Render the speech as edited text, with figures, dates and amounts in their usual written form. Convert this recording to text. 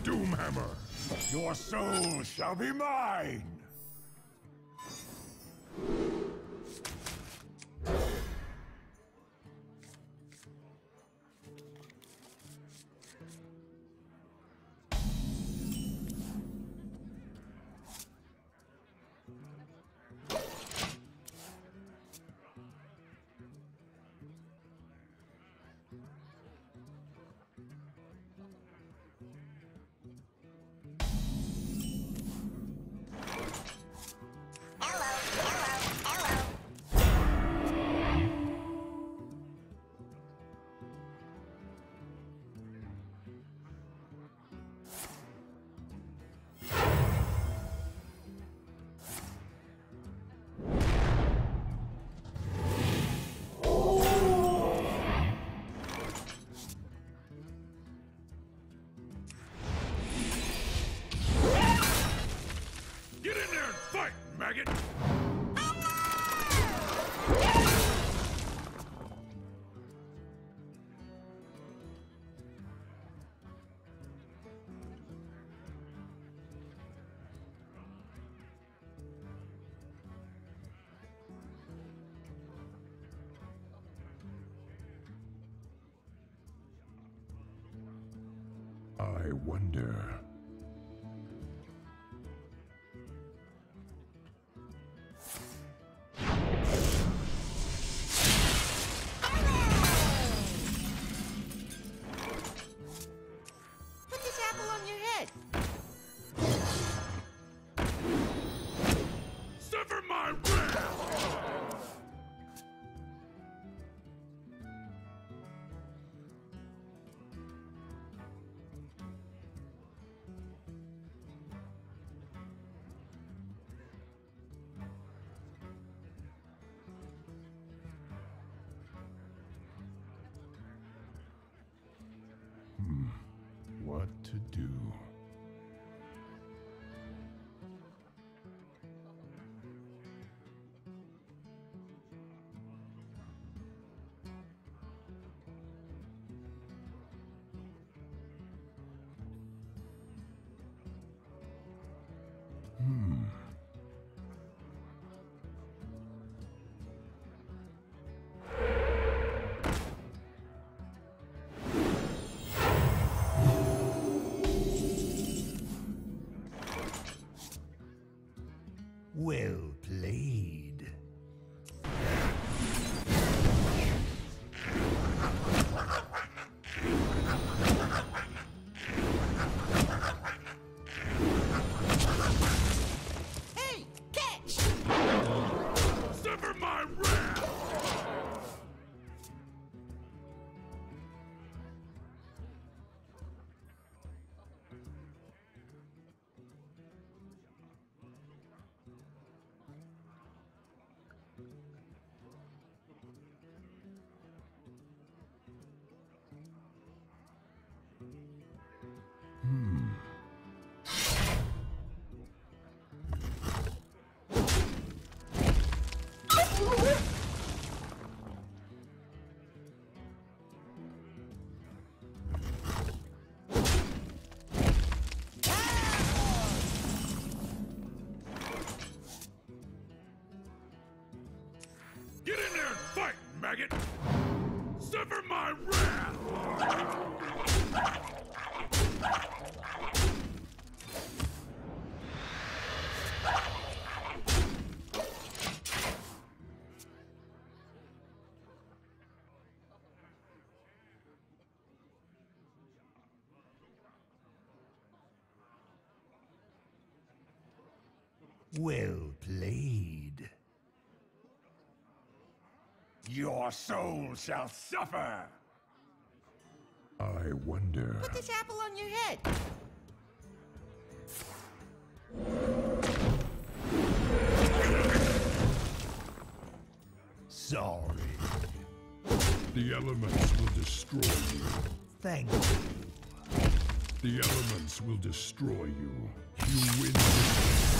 Doomhammer! Your soul shall be mine! Maggot! I wonder... What to do? Well played. Hey, catch! Suffer my wrath! Get in there and fight, maggot! Suffer my wrath! Well played. Your soul shall suffer! I wonder... Put this apple on your head. Sorry. The elements will destroy you. Thank you. The elements will destroy you. You win.